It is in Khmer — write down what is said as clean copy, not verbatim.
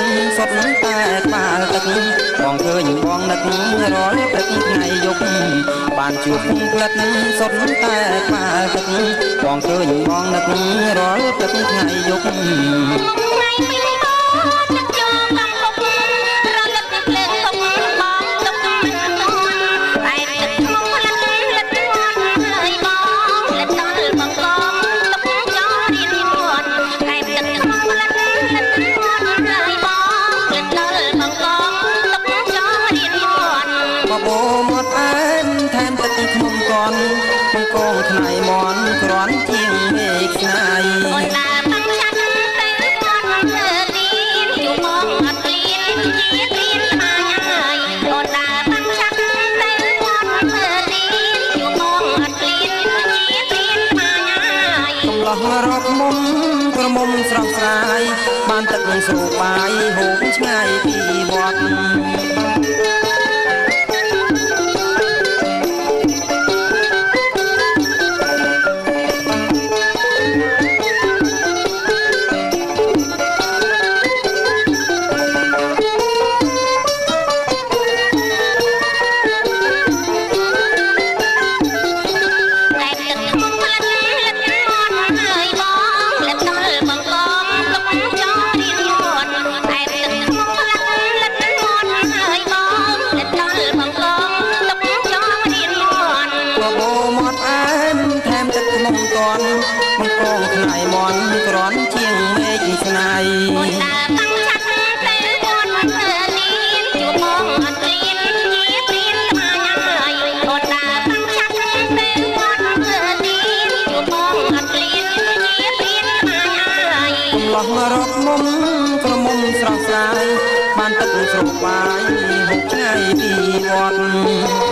សុទ្ធតែក្បាលទឹកបងឃើញបងនឹករាល់ព្រឹកថ្ងៃយប់បានជួបផ្លិតសុទ្ធតែក្បាលទឹកបងឃើញបងនឹករាល់ព្រឹកថ្ងៃយប់ថ្ងៃពីទឹកចូលកំពុករលឹកភ្លើងទុកបងទុកមិនតន់តែទឹកក្នុងផ្លិតលឹកហើយបងលឹកដល់បងកងទុកចោលរៀនមាត់តែទឹកក្នុងផ្លិតលឹកហើយបងលឹកដល់បងកងទុកចោលរៀនមាត់បបោមាត់អែមថែមទឹកក្នុងកនបងកងថ្លៃមន់ក្រាន់ជាងមេឃស្នាយអូនដើរបាក់ចាត់ទៅគាត់ធ្វើទៀនជួបងអត់លៀនជាព្រៀនស្មាញហើយអូនដើរបាក់ចាត់ទៅគាត់ធ្វើទៀនជួបងអត់លៀនជាព្រៀនស្មាញហើយកំឡោះរកមុំក្រមុំស្រស់ស្រាយបានទឹកនឹងស្រូបបាយហូបឆ្ងាយពីវត្តបងកងថ្លៃមន់ក្រាន់ជាងមេឃស្នាយអូនដើរបាំងឆាត់ទៅគាត់ធ្វើទៀនជួបងអត់លៀនជាព្រៀនស្មាញហើយអូនដើរបាំងឆាត់ទៅគាត់ធ្វើទៀនជួបងអត់លៀនជាព្រៀនស្មាញហើយកំឡោះរកមុំក្រមុំស្រស់ស្រាយបានទឹកស្រូបបាយហូបឆ្ងាយពីវត្ត